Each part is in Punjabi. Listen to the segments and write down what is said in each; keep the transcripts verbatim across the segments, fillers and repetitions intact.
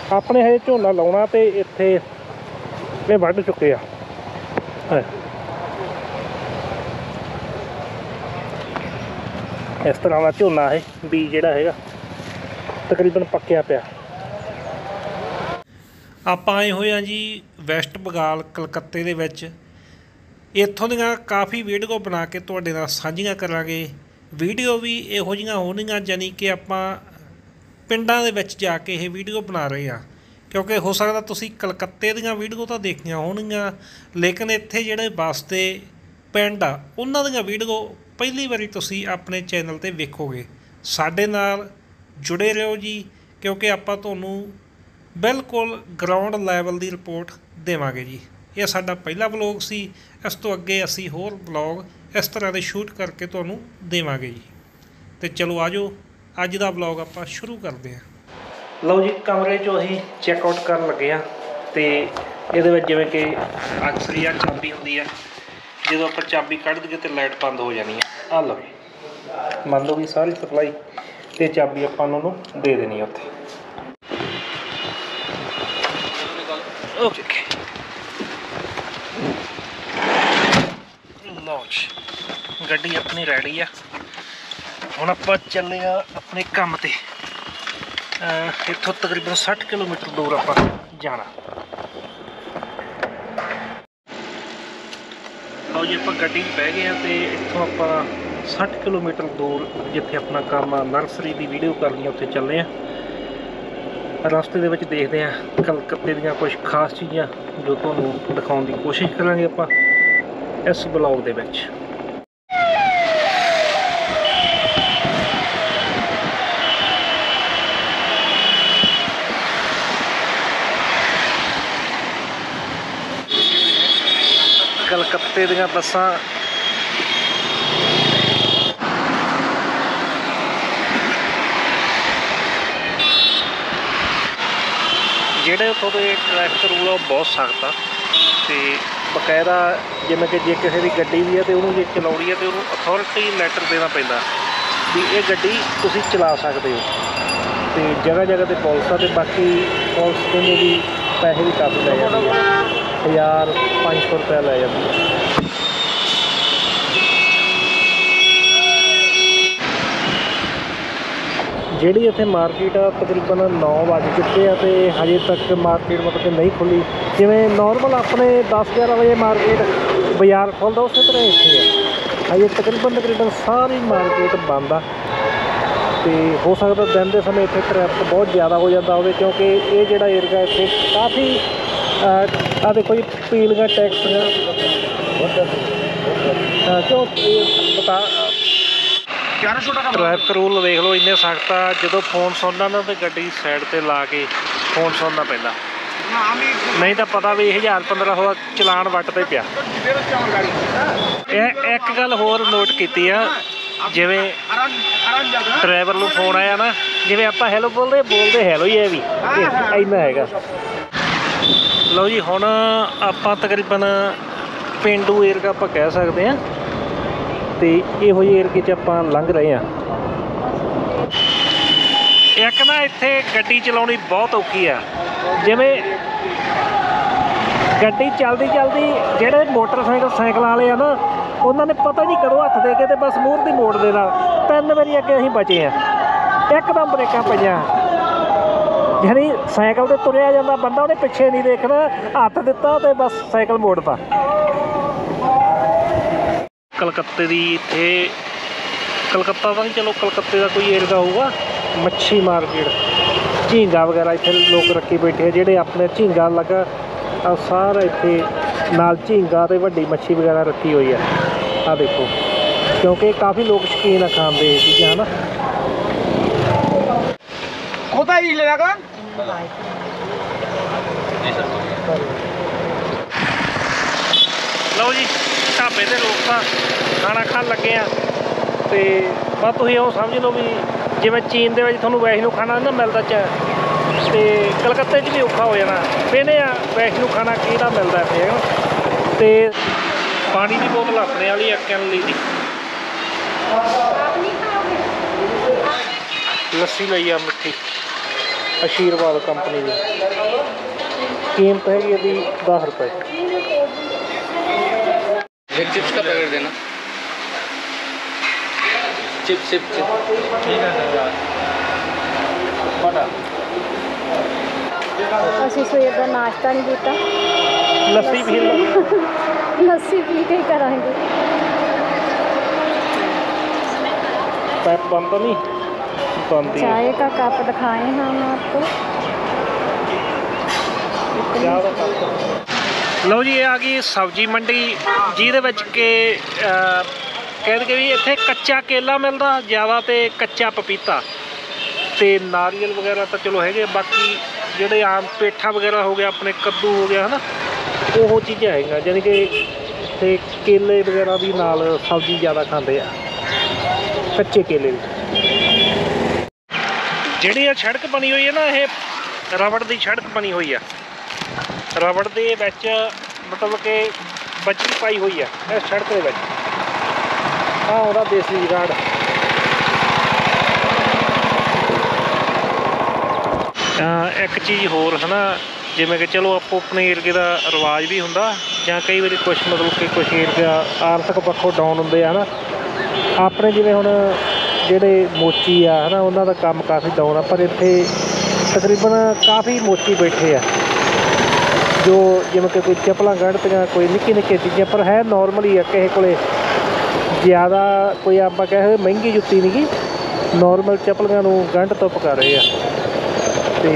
अपने हजे झोना लाउणा ते इत्थे ये वढ चुके आ। इस तरह का झोना है बीज जिहड़ा हैगा तकरीबन पक्या पिया। आप आए हुए हैं जी वैस्ट बंगाल कलकत्ते दे विच। इत्थों दीआं काफ़ी वीडियो बना के तुहाडे नाल साझीआं करांगे। वीडियो भी इहो जिहियां होणगीआं जानी कि आपां पिंडां दे विच जाके ये वीडियो बना रहे हैं, क्योंकि हो सकदा तुसीं कलकत्ते दीआं वीडियो तां देखीआं होणगीआं, लेकिन इत्थे जिहड़े वसदे पिंड आ उन्हां दीआं वीडियो पहली बारी तुसीं अपने चैनल ते वेखोगे। साडे नाल जुड़े रहो जी, क्योंकि आपां तुहानूं बिल्कुल ग्राउंड लैवल की रिपोर्ट देवांगे जी। यह साडा पहला ब्लॉग सी, इस तो अगे असीं होर ब्लॉग इस तरह के शूट करके तुहानूं देवांगे जी। तो चलो आ जाओ अज दा ब्लॉग आपां शुरू करते हैं। लो जी कमरे चो असीं चैकआउट कर लगे हाँ। तो ये जिवें कि अक्सर ही चाबी होंदी है, जो आप चाबी कढ़ दईए तो लाइट बंद हो जानी है। आ लो मान लो कि सारी सप्लाई तो चाबी आपां उन्होंने दे देनी है उत्थे। ओके लो जी गड्डी अपनी रेडी है। हुण आपां चले आ अपने काम ते। इत्थों तकरीबन साठ किलोमीटर दूर आपां जाना। लो जी आपां गड्डी बह गए हैं तो इत्थों आपां साठ किलोमीटर दूर जिथे अपना काम नर्सरी की वीडियो करनी उत्थे चले हैं। रस्ते दे विच देखते हैं कलकत्ते दीआं कुछ खास चीज़ां जो तुहानूं दिखाउण की कोशिश करांगे आपां इस ब्लॉग दे विच। कलकत्ते दीआं बसां ਜਿਹੜੇ ਉੱਥੋਂ ਦੇ ਟ੍ਰੈਫਿਕ रूल आ बहुत सख्त आ। तो बकायदा जिवें कि जे किसी की गड्डी भी है तो उन्होंने जे चलाउणी है तो उन्होंने अथॉरिटी लैटर देना पैंदा भी ये गड्डी तुसीं चला सकते हो। तो जगह जगह ते पुलिस आ, ते बाकी पुलिस कहंदे भी पैसे भी काफ़ी लै जांदी है, हज़ार पाँच सौ रुपया लै जांदी है। ਜਿਹੜੀ ਇੱਥੇ ਮਾਰਕੀਟ ਆ ਤਕਰੀਬਨ नौ ਵਜ ਚੁੱਕੇ ਆ ਤੇ ਹਜੇ ਤੱਕ ਮਾਰਕੀਟ ਮਤਲਬ ਕਿ ਨਹੀਂ ਖੁੱਲੀ। ਜਿਵੇਂ ਨੋਰਮਲ ਆਪਣੇ दस ग्यारह ਵਜੇ ਮਾਰਕੀਟ ਬਾਜ਼ਾਰ ਖੁੱਲ੍ਹਦਾ ਉਸੇ ਤਰ੍ਹਾਂ ਇੱਥੇ ਆ। ਹਜੇ ਤਕਰੀਬਨ ਤਕਰੀਬਨ ਸਾਰੀ ਮਾਰਕੀਟ ਬੰਦ ਆ। ਤੇ ਹੋ ਸਕਦਾ ਦਿਨ ਦੇ ਸਮੇਂ ਇੱਥੇ ਟ੍ਰੈਫਿਕ ਬਹੁਤ ਜ਼ਿਆਦਾ ਹੋ ਜਾਂਦਾ ਹੋਵੇ, ਕਿਉਂਕਿ ਇਹ ਜਿਹੜਾ ਏਰੀਆ ਇੱਥੇ ਕਾਫੀ ਆ ਦੇਖੋ ਜੀ ਪੀਲੀਆਂ ਟੈਕਸੀਆਂ ਕਿਉਂ ਬਤਾ ट्रैफिक रूल देख लो इन्ने सख्त आ। जो फोन सुनना ना तो गड्डी साइड पर ला के फोन सुनना पैंदा, नहीं तो पता भी हज़ार पंद्रह सौ चलान वट ते पिया। एक गल होर नोट की आ, जिवें ड्राइवर नूं फोन आया ना, जिवें आपां हैलो बोलते बोलते हैलो ही है भी इन्ना हैगा। लो जी हुण आपां तकरीबन पेंडू एरिया आपां कह सकते हैं। तो इहो ਜਿਹੇ ਏਰੀਏ 'ਚ ਆਪਾਂ ਲੰਘ ਰਹੇ ਹਾਂ। ਇੱਕ ਨਾ ਇੱਥੇ ਗੱਡੀ ਚਲਾਉਣੀ ਬਹੁਤ ਔਖੀ ਆ। ਜਿਵੇਂ ਗੱਡੀ ਚੱਲਦੀ ਚੱਲਦੀ ਜਿਹੜੇ ਮੋਟਰਸਾਈਕਲ ਸਾਈਕਲ ਵਾਲੇ ਆ ਨਾ, ਉਹਨਾਂ ਨੇ ਪਤਾ ਨਹੀਂ ਕਦੋਂ ਹੱਥ ਦੇ ਕੇ ਤੇ ਬਸ ਮੂਹਰ ਦੀ ਮੋੜ ਦੇਣਾ। ਤਿੰਨ ਵਾਰੀ ਅੱਗੇ ਅਸੀਂ ਬਚੇ ਹਾਂ, ਇੱਕਦਮ ਬ੍ਰੇਕਾਂ ਪਈਆਂ। ਯਾਨੀ ਸਾਈਕਲ 'ਤੇ ਤੁਰਿਆ ਜਾਂਦਾ ਬੰਦਾ, ਉਹਨੇ ਪਿੱਛੇ ਨਹੀਂ ਦੇਖਣਾ, ਹੱਥ ਦਿੱਤਾ ਤੇ ਬਸ ਸਾਈਕਲ ਮੋੜਤਾ। कलकत्ते दी इत्थे कलकत्ता तो नहीं, चलो कलकत्ते का कोई एरिया होगा मच्छी मार्केट, झींगा वगैरह इत्थे लोग रखी बैठे हैं। जेडे अपने झींगा लगा सारा इत्थे नाल झींगा ते वड्डी मच्छी वगैरह रखी हुई है। आ देखो, क्योंकि काफ़ी लोग शौकीन है खाने दी चीज़ां ना। लो जी ढाबे ते लोग तां खाना खान लगे हैं। तो बस तुसीं इहो समझ लो भी जिवें चीन दे विच तुहानूं वैष्णो खाना ना मिलदा च, तो कलकत्ते च भी औखा हो जाना। वेने आ वैष्णो खाना किहड़ा मिलदा इत्थे है ना। तो पानी की बोतल अपने वाली एक कैनली दी, लस्सी लई आ मिट्ठी। आशीर्वाद कंपनी की कीमत हैगी यदि दस रुपये। एक चिप्स का पैकेट देना। चिप चिप चिप ठीक है सर। ਅਸੀਂ ਸਵੇਰ ਦਾ ਨਾਸ਼ਤਾ नहीं ਕੀਤਾ। लस्सी पी लो। लस्सी पी के ही कराएंगे। पैप बंद तो नहीं बंद ही है। चाय का कप दिखाए हैं हम आपको। ਚਾਹ ਦਾ ਕੱਪ। ਲਓ ਜੀ, ਇਹ ਆ ਗਈ ਸਬਜ਼ੀ ਮੰਡੀ ਜਿਹਦੇ ਵਿੱਚ ਕਿ ਕਹਿੰਦੇ ਵੀ ਇੱਥੇ ਕੱਚਾ ਕੇਲਾ ਮਿਲਦਾ ਜ਼ਿਆਦਾ ਤੇ ਕੱਚਾ ਪਪੀਤਾ ਤੇ ਨਾਰੀਅਲ ਵਗੈਰਾ ਤਾਂ ਚਲੋ ਹੈਗੇ, ਬਾਕੀ ਜਿਹੜੇ ਆਮ ਪੇਠਾ ਵਗੈਰਾ ਹੋ ਗਿਆ, ਆਪਣੇ ਕੱਦੂ ਹੋ ਗਿਆ, ਹੈ ਨਾ, ਉਹ ਚੀਜ਼ਾਂ ਹੈਗੀਆਂ। ਯਾਨੀ ਕਿ ਇੱਥੇ ਕੇਲੇ ਵਗੈਰਾ ਵੀ ਨਾਲ ਸਬਜ਼ੀ ਜ਼ਿਆਦਾ ਖਾਂਦੇ ਆ, ਕੱਚੇ ਕੇਲੇ ਵੀ। ਜਿਹੜੀ ਇਹ ਸੜਕ ਬਣੀ ਹੋਈ ਹੈ ਨਾ, ਇਹ ਰਬੜ ਦੀ ਸੜਕ ਬਣੀ ਹੋਈ ਆ। ਰਬੜ ਦੇ ਵਿੱਚ ਮਤਲਬ ਕਿ ਬੱਜੀ ਪਾਈ ਹੋਈ ਆ ਇਸ ਸੜਕ ਦੇ ਵਿੱਚ। ਆਹ ਉਹਦਾ ਦੇਸੀ ਜਗਾੜ। ਇੱਕ ਚੀਜ਼ ਹੋਰ ਹੈ ਨਾ, ਜਿਵੇਂ ਕਿ ਚਲੋ ਆਪੋ ਆਪਣੇ ਏਰੀਏ ਦਾ ਰਿਵਾਜ ਵੀ ਹੁੰਦਾ, ਜਾਂ ਕਈ ਵਾਰੀ ਕੁਛ ਮਤਲਬ ਕਿ ਕੁਛ ਏਰੀਆ ਆਰਥਿਕ ਪੱਖੋਂ ਡਾਊਨ ਹੁੰਦੇ ਆ ਨਾ। ਆਪਣੇ ਜਿਵੇਂ ਹੁਣ ਜਿਹੜੇ ਮੋਚੀ ਆ ਹੈ ਨਾ, ਉਹਨਾਂ ਦਾ ਕੰਮ ਕਾਫੀ ਡਾਊਨ ਆ, ਪਰ ਇੱਥੇ ਤਕਰੀਬਨ ਕਾਫੀ ਮੋਚੀ ਬੈਠੇ ਆ ਜੋ ਜਿਵੇਂ ਕਿ ਕੋਈ ਚੱਪਲਾਂ ਗੰਢਤੀਆਂ, ਕੋਈ ਨਿੱਕੀ ਨਿੱਕੀ ਚੀਜ਼ਾਂ, ਪਰ ਹੈ ਨੋਰਮਲੀ ਆ। ਕਿਸੇ ਕੋਲ ਜ਼ਿਆਦਾ ਕੋਈ ਆਪਾਂ ਕਹੇ ਮਹਿੰਗੀ ਜੁੱਤੀ ਨਹੀਂ ਗੀ, ਨੋਰਮਲ ਚੱਪਲੀਆਂ ਨੂੰ ਗੰਢ ਧੁੱਪ ਕਰ ਰਹੇ ਆ। ਤੇ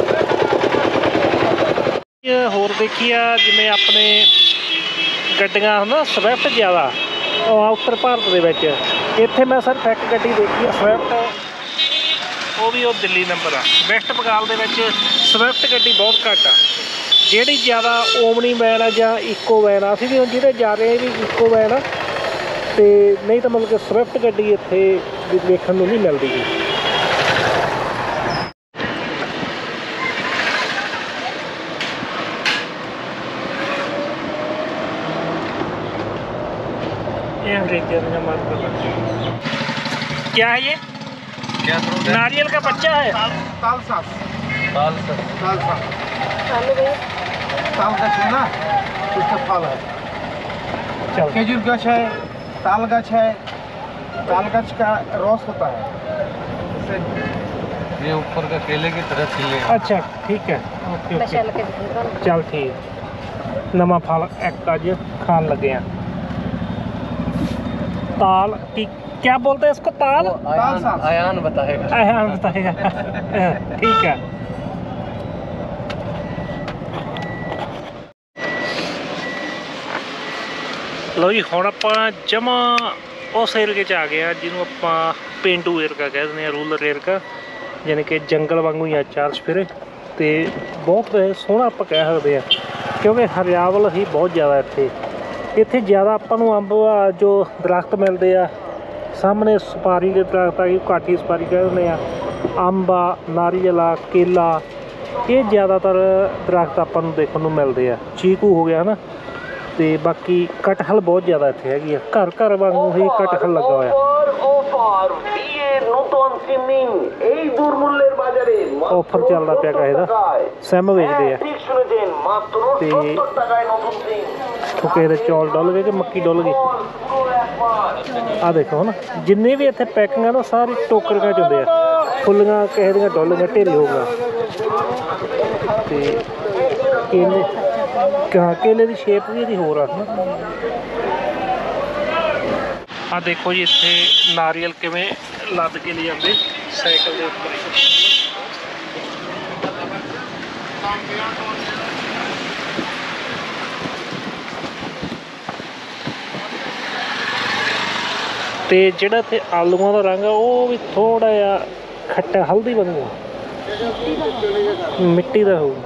ਹੋਰ ਦੇਖੀ ਆ ਜਿਵੇਂ ਆਪਣੇ ਗੱਡੀਆਂ ਹੁੰਦਾ ਸਵਿਫਟ ਜ਼ਿਆਦਾ ਉੱਤਰ ਭਾਰਤ ਦੇ ਵਿੱਚ। ਇੱਥੇ ਮੈਂ ਸਿਰਫ ਇੱਕ ਗੱਡੀ ਦੇਖੀ ਆ ਸਵਿਫਟ, ਉਹ ਵੀ ਉਹ ਦਿੱਲੀ ਨੰਬਰ ਆ। ਵੈਸਟ ਬੰਗਾਲ ਦੇ ਵਿੱਚ ਸਵਿਫਟ ਗੱਡੀ ਬਹੁਤ ਘੱਟ ਆ। ਜਿਹੜੀ ਜ਼ਿਆਦਾ ਓਮਨੀ ਵੈਨ ਆ ਜਾਂ ਇਕੋ ਵੈਨ ਆ, ਅਸੀਂ ਵੀ ਹੁਣ ਜਿਹਦੇ ਜਾ ਰਹੇ ਵੀ ਇਕੋ ਵੈਨ ਆ, ਤੇ ਨਹੀਂ ਤਾਂ ਮਤਲਬ ਕਿ ਸਵਿਫਟ ਗੱਡੀ ਇੱਥੇ ਵੇਖਣ ਨੂੰ ਨਹੀਂ ਮਿਲਦੀ ਗੀ। क्या है ये? क्या नारियल का बच्चा है। ताल साग ताल साग ताल साग ताल गछ है ना, उसका फल है। खजूर गछ है, ताल गछ है, ताल गछ का रस होता है, ये ऊपर का केले की तरह खिले। अच्छा ठीक है, ओके ओके, चल ठीक। नवा फल एक अज खान लगे हैं। ताल की क्या बोलते हैं इसको? ताल आयान, आयान बताएगा। आयान बताएगा। ठीक है। ਲਓ ਜੀ, ਹੁਣ ਆਪਾਂ ਜਮਾ ਉਸ ਏਰੀਏ 'ਚ ਆ ਗਏ ਆ ਜਿਹਨੂੰ ਆਪਾਂ ਪੇਂਡੂ ਏਰੀਆ ਕਹਿ ਦਿੰਦੇ ਹਾਂ, ਰੂਰਲ ਏਰੀਆ, ਯਾਨੀ ਕਿ ਜੰਗਲ ਵਾਂਗੂ ਹੀ ਆ ਚਾਰ ਚੁਫੇਰੇ। ਅਤੇ ਬਹੁਤ ਸੋਹਣਾ ਆਪਾਂ ਕਹਿ ਸਕਦੇ ਹਾਂ, ਕਿਉਂਕਿ ਹਰਿਆਵਲ ਹੀ ਬਹੁਤ ਜ਼ਿਆਦਾ ਇੱਥੇ। ਇੱਥੇ ਜ਼ਿਆਦਾ ਆਪਾਂ ਨੂੰ ਅੰਬ ਜੋ ਦਰਖਤ ਮਿਲਦੇ ਆ, ਸਾਹਮਣੇ ਸੁਪਾਰੀ ਦੇ ਦਰਖਤ ਆ, ਕਾਠੀ ਸੁਪਾਰੀ ਕਹਿ ਦਿੰਦੇ ਆ, ਅੰਬ ਆ, ਨਾਰੀਅਲ ਆ, ਕੇਲਾ, ਇਹ ਜ਼ਿਆਦਾਤਰ ਦਰਖਤ ਆਪਾਂ ਨੂੰ ਦੇਖਣ ਨੂੰ ਮਿਲਦੇ ਆ। ਚੀਕੂ ਹੋ ਗਿਆ ਹੈ ਨਾ, ਤੇ ਬਾਕੀ ਕਟਹਲ ਬਹੁਤ ਜ਼ਿਆਦਾ ਇੱਥੇ ਹੈਗੀ ਆ, ਘਰ ਘਰ ਵਾਂਗੂ ਹੀ ਕਟਹਲ ਲੱਗਾ ਹੋਇਆ। ਆਫਰ ਚੱਲਦਾ ਪਿਆ ਕਿਸੇ ਦਾ, ਸਿਮ ਵੇਚਦੇ ਆ। ਤੇ ਕਿਸੇ ਦੇ ਚੌਲ ਡੁੱਲ ਗਏ ਕਿ ਮੱਕੀ ਡੁੱਲ ਗਈ। ਆਹ ਦੇਖੋ ਨਾ, ਜਿੰਨੇ ਵੀ ਇੱਥੇ ਪੈਕਿੰਗ ਆ ਨਾ, ਸਾਰੀ ਟੋਕਰੀਆਂ 'ਚ ਹੁੰਦੇ ਆ। ਫੁੱਲੀਆਂ ਕਿਸੇ ਦੀਆਂ ਡੁੱਲ ਗਈਆਂ, ਢੇਰੀ ਹੋ ਗਿਆ। ਤੇ ਕੇਲੇ, ਹਾਂ ਕੇਲੇ ਦੀ ਸ਼ੇਪ ਵੀ ਇਹਦੀ ਹੋਰ ਆ ਨਾ। ਆਹ ਦੇਖੋ ਜੀ, ਇੱਥੇ ਨਾਰੀਅਲ ਕਿਵੇਂ ਲੱਦ ਕੇ ਲੈ ਜਾਂਦੇ ਸਾਈਕਲ ਦੇ ਉੱਪਰ। ਤੇ ਜਿਹੜਾ ਇੱਥੇ ਆਲੂਆਂ ਦਾ ਰੰਗ ਆ, ਉਹ ਵੀ ਥੋੜਾ ਜਿਹਾ ਖੱਟਾ ਹਲਦੀ ਵਾਂਗੂ ਮਿੱਟੀ ਦਾ ਹੋਊ।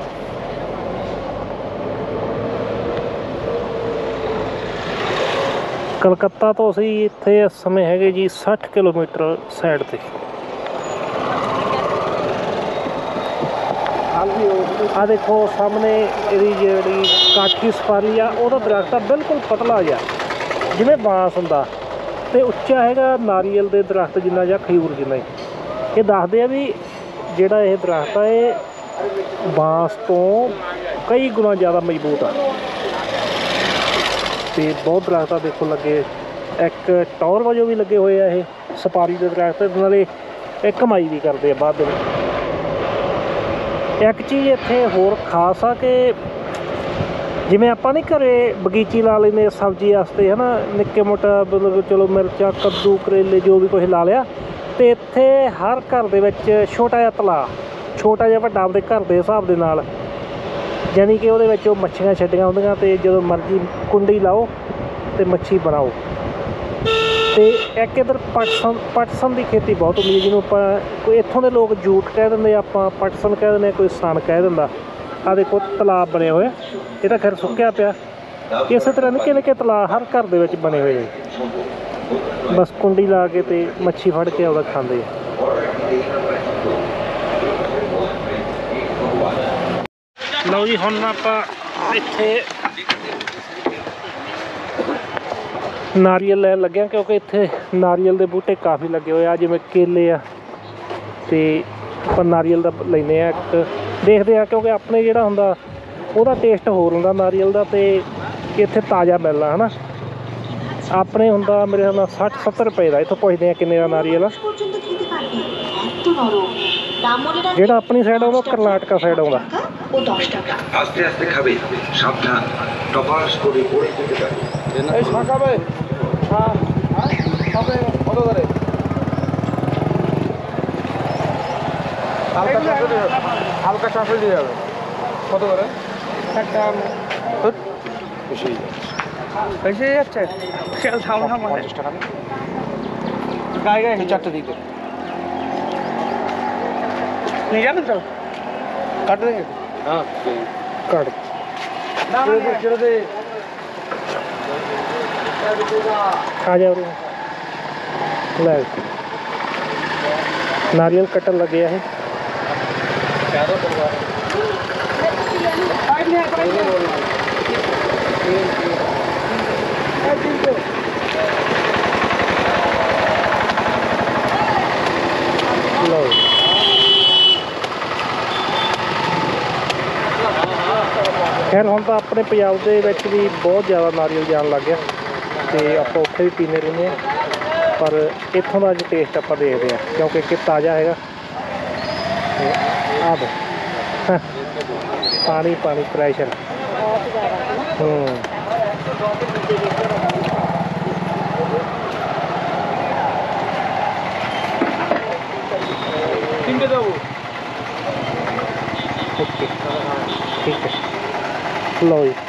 ਕਲਕੱਤਾ ਤੋਂ ਅਸੀਂ ਇੱਥੇ ਇਸ ਸਮੇਂ ਹੈਗੇ ਜੀ ਸੱਠ ਕਿਲੋਮੀਟਰ ਸਾਈਡ 'ਤੇ। ਆਹ ਦੇਖੋ ਸਾਹਮਣੇ ਇਹਦੀ ਜਿਹੜੀ ਕਾਠੀ ਸੁਪਾਰੀ ਆ, ਉਹਦਾ ਦਰਖਤ ਆ ਬਿਲਕੁਲ ਪਤਲਾ ਜਿਹਾ, ਜਿਵੇਂ ਬਾਂਸ ਹੁੰਦਾ, ਅਤੇ ਉੱਚਾ ਹੈਗਾ ਨਾਰੀਅਲ ਦੇ ਦਰਖਤ ਜਿੰਨਾ ਜਾਂ ਖਜੂਰ ਜਿੰਨਾ ਹੀ। ਇਹ ਦੱਸਦੇ ਆ ਵੀ ਜਿਹੜਾ ਇਹ ਦਰਖਤ ਆ ਇਹ ਬਾਂਸ ਤੋਂ ਕਈ ਗੁਣਾ ਜ਼ਿਆਦਾ ਮਜ਼ਬੂਤ ਆ ਤੇ ਬਹੁਤ ਦਰਖਤ ਆ ਦੇਖੋ ਲੱਗੇ। ਇੱਕ ਟੌਰ ਵਜੋਂ ਵੀ ਲੱਗੇ ਹੋਏ ਆ ਇਹ ਸੁਪਾਰੀ ਦੇ ਦਰਖਤ, ਨਾਲੇ ਇਹ ਕਮਾਈ ਵੀ ਕਰਦੇ ਆ ਬਾਅਦ ਦੇ ਵਿੱਚ। ਇੱਕ ਚੀਜ਼ ਇੱਥੇ ਹੋਰ ਖਾਸ ਆ ਕਿ ਜਿਵੇਂ ਆਪਾਂ ਨਹੀਂ ਘਰੇ ਬਗੀਚੀ ਲਾ ਲੈਂਦੇ ਸਬਜ਼ੀ ਵਾਸਤੇ ਹੈ ਨਾ, ਨਿੱਕੇ ਮੋਟਾ ਮਤਲਬ ਚਲੋ ਮਿਰਚਾਂ ਕੱਦੂ ਕਰੇਲੇ ਜੋ ਵੀ ਕੁਛ ਲਾ ਲਿਆ, ਅਤੇ ਇੱਥੇ ਹਰ ਘਰ ਦੇ ਵਿੱਚ ਛੋਟਾ ਜਿਹਾ ਤਲਾਅ, ਛੋਟਾ ਜਿਹਾ ਵੱਡਾ ਆਪਦੇ ਘਰ ਦੇ ਹਿਸਾਬ ਦੇ ਨਾਲ, ਯਾਨੀ ਕਿ ਉਹਦੇ ਵਿੱਚ ਉਹ ਮੱਛੀਆਂ ਛੱਡੀਆਂ ਹੁੰਦੀਆਂ ਅਤੇ ਜਦੋਂ ਮਰਜ਼ੀ ਕੁੰਡੀ ਲਾਓ ਅਤੇ ਮੱਛੀ ਬਣਾਓ। ਅਤੇ ਇੱਕ ਇੱਧਰ ਪਟਸਨ ਪਟਸਨ ਦੀ ਖੇਤੀ ਬਹੁਤ ਹੁੰਦੀ ਹੈ, ਜਿਹਨੂੰ ਆਪਾਂ ਕੋਈ ਇੱਥੋਂ ਦੇ ਲੋਕ ਜੂਟ ਕਹਿ ਦਿੰਦੇ, ਆਪਾਂ ਪਟਸਨ ਕਹਿ ਦਿੰਦੇ, ਕੋਈ ਸਣ ਕਹਿ ਦਿੰਦਾ। ਆਹ ਦੇਖੋ ਤਲਾਬ ਬਣੇ ਹੋਏ, ਇਹ ਤਾਂ ਖੈਰ ਸੁੱਕਿਆ ਪਿਆ। ਇਸੇ ਤਰ੍ਹਾਂ ਨਿੱਕੇ ਨਿੱਕੇ ਤਲਾਬ ਹਰ ਘਰ ਦੇ ਵਿੱਚ ਬਣੇ ਹੋਏ, ਬਸ ਕੁੰਡੀ ਲਾ ਕੇ ਅਤੇ ਮੱਛੀ ਫੜ ਕੇ ਆਪਦਾ ਖਾਂਦੇ ਆ। ਲਓ ਜੀ, ਹੁਣ ਆਪਾਂ ਇੱਥੇ ਨਾਰੀਅਲ ਲੈਣ ਲੱਗੇ ਹਾਂ, ਕਿਉਂਕਿ ਇੱਥੇ ਨਾਰੀਅਲ ਦੇ ਬੂਟੇ ਕਾਫੀ ਲੱਗੇ ਹੋਏ ਆ, ਜਿਵੇਂ ਕੇਲੇ ਆ, ਅਤੇ ਆਪਾਂ ਨਾਰੀਅਲ ਦਾ ਲੈਂਦੇ ਹਾਂ ਇੱਕ, ਦੇਖਦੇ ਹਾਂ ਕਿਉਂਕਿ ਆਪਣੇ ਜਿਹੜਾ ਹੁੰਦਾ ਉਹਦਾ ਟੇਸਟ ਹੋਰ ਹੁੰਦਾ ਨਾਰੀਅਲ ਦਾ, ਅਤੇ ਇੱਥੇ ਤਾਜ਼ਾ ਮਿਲਣਾ ਹੈ ਨਾ। ਆਪਣੇ ਹੁੰਦਾ ਮੇਰੇ ਹਿਸਾਬ ਨਾਲ ਸੱਠ ਸੱਤਰ ਰੁਪਏ ਦਾ। ਇੱਥੋਂ ਪੁੱਛਦੇ ਹਾਂ ਕਿੰਨੇ ਦਾ ਨਾਰੀਅਲ ਆ। ਜਿਹੜਾ ਆਪਣੀ ਸਾਈਡ ਆਉਂਦਾ ਕਰਨਾਟਕਾ ਸਾਈਡ ਆਉਂਦਾ। আস্তে আস্তে খাবে সাবধান টপাস করে পড়ে যেতে পারে এই শাকাবে হ্যাঁ হবে কত করে হালকা শাশুড়ি হালকা শাশুড়ি যাবে কত করে একটা বেশি বেশি যাচ্ছে খেয়াল থাম না পঞ্চাশ টাকা গায়ে গায়ে চারটে দিকে নিয়ে যাবেন তো কাট দেंगे हाँ ਕੱਢ ਆ ਜਾ ਉਰੇ ਲੈ ਨਾਰੀਅਲ ਕੱਟਣ ਲੱਗੇ ਆ ਇਹ। ਲਓ ਖੈਰ ਹੁਣ ਤਾਂ ਆਪਣੇ ਪੰਜਾਬ ਦੇ ਵਿੱਚ ਵੀ ਬਹੁਤ ਜ਼ਿਆਦਾ ਨਾਰੀਅਲ ਜਾਣ ਲੱਗ ਗਿਆ ਅਤੇ ਆਪਾਂ ਉੱਥੇ ਵੀ ਪੀਂਦੇ ਰਹਿੰਦੇ ਹਾਂ, ਪਰ ਇੱਥੋਂ ਦਾ ਅੱਜ ਟੇਸਟ ਆਪਾਂ ਦੇਖਦੇ ਹਾਂ ਕਿਉਂਕਿ ਕਿ ਤਾਜ਼ਾ ਹੈਗਾ। ਆਹ ਦੇ ਪਾਣੀ ਪਾਣੀ ਪ੍ਰੈਸ਼ਰ ਹੂੰ তিনটে দেবো ਓਕੇ ਠੀਕ ਹੈ। ਲਓ ਜੀ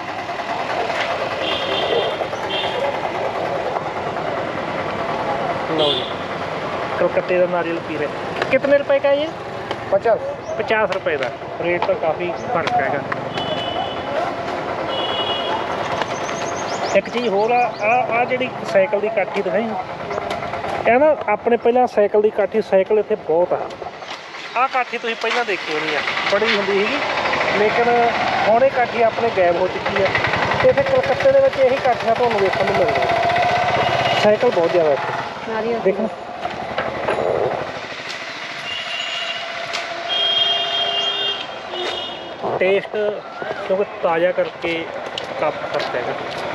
ਲਓ ਜੀ कलकत्ते का नारियल पी रहे। कितने रुपए का ये? पचास पचास रुपए का रेट तो काफ़ी फर्क हैगा। एक चीज़ होर आ जी साइकिल की काठी दिखाई है ना, अपने पहला साइकिल की काठी साइकिल इतने बहुत आ आ काठी तुम पहला देखी होनी है, बड़ी होंगी सीगी, लेकिन हुण ये काठी अपने गायब हो चुकी है। तो इतने कलकत्ते के यही काठियाँ तुहानूं देखने को मिलदियां, साइकिल बहुत ज़्यादा इत्थे देखना। टेस्ट क्योंकि ताज़ा करके काफ़ी फर्क है।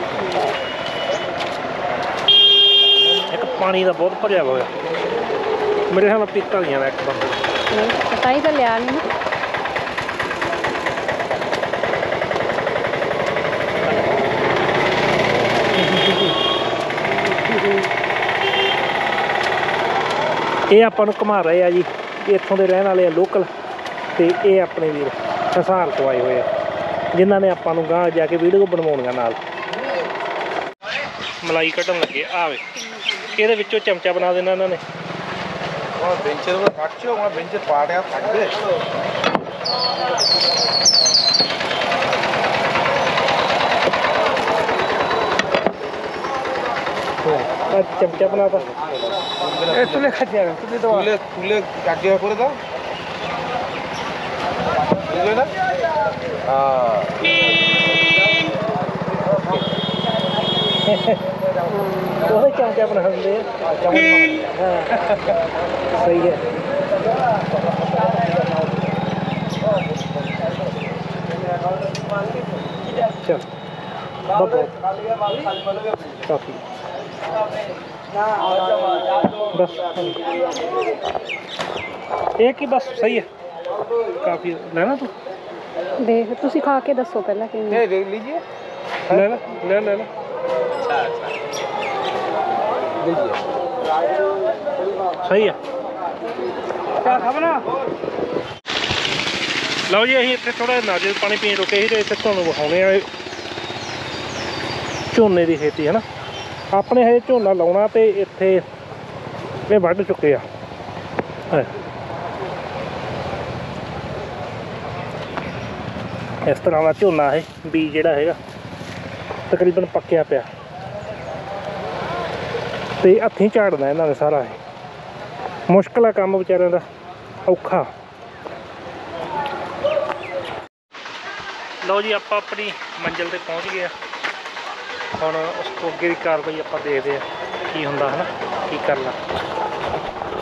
एक पानी का बहुत भरिया होया, मेरे ख्याल पीता नहीं जाना एक बंद पता ही तो लिया नहीं ये आपां नूं घुमा रहे हैं जी, इत्थों के रहने वाले लोकल, तो ये अपने वीर हिसार तो आए हुए हैं जिन्हों ने आपां नूं गांह जाके वीडियो बनवाउणियां नाल। मलाई कढ़न लगे आवे ये विचों चमचा बना देना इन्होंने। बेंचेर ऊपर काटछो আমার বেঞ্চের পাড়ে থাকবে चमचा बनाता তুলে খাচ্ছি আমি তুলে দাও, তুলে তুলে এক জায়গা করে দাও, বুঝলে না? वही चमचा बना देंगे। हाँ सही है। चल काफ़ी बस एक ही बस सही है काफ़ी लेना तू देख ਤੁਸੀਂ ਖਾ ਕੇ ਦੱਸੋ ਪਹਿਲਾਂ ਕਿਵੇਂ नहीं देख लीजिए ले ला ले ले ला सही है क्या खाओ ना ਲਓ ਜੀ ਅਸੀਂ ਇੱਥੇ ਥੋੜਾ ਨਾਰੀਅਲ ਪਾਣੀ ਪੀਣ ਰੁਕੇ ਸੀ ਤੇ ਇੱਥੇ ਤੁਹਾਨੂੰ ਵਿਖਾਉਣੇ ਆ ਝੋਨੇ ਦੀ ਖੇਤੀ ਹੈ ਨਾ ਆਪਣੇ ਹਜੇ ਝੋਨਾ ਲਾਉਣਾ ਤੇ ਇੱਥੇ ਇਹ ਵੱਢ ਚੁੱਕੇ ਆ ਇਸ ਤਰ੍ਹਾਂ ਦਾ ਝੋਨਾ ਹੈ ਬੀਜ ਜਿਹੜਾ ਹੈਗਾ ਤਕਰੀਬਨ ਪੱਕਿਆ ਪਿਆ ਤੇ ਹੱਥੀਂ ਝਾੜਨਾ ਇਹਨਾਂ ਨੇ ਸਾਰਾ ਇਹ ਮੁਸ਼ਕਿਲ ਆ ਕੰਮ ਵਿਚਾਰਿਆਂ ਦਾ ਔਖਾ ਲਓ ਜੀ ਆਪਾਂ ਆਪਣੀ ਮੰਜ਼ਿਲ ਤੇ ਪਹੁੰਚ ਗਏ ਆ ਹੁਣ ਉਸ ਤੋਂ ਅੱਗੇ ਦੀ ਕਾਰਵਾਈ ਆਪਾਂ ਦੇਖਦੇ ਆ ਕੀ ਹੁੰਦਾ ਹੈ ਨਾ ਕੀ ਕਰਨਾ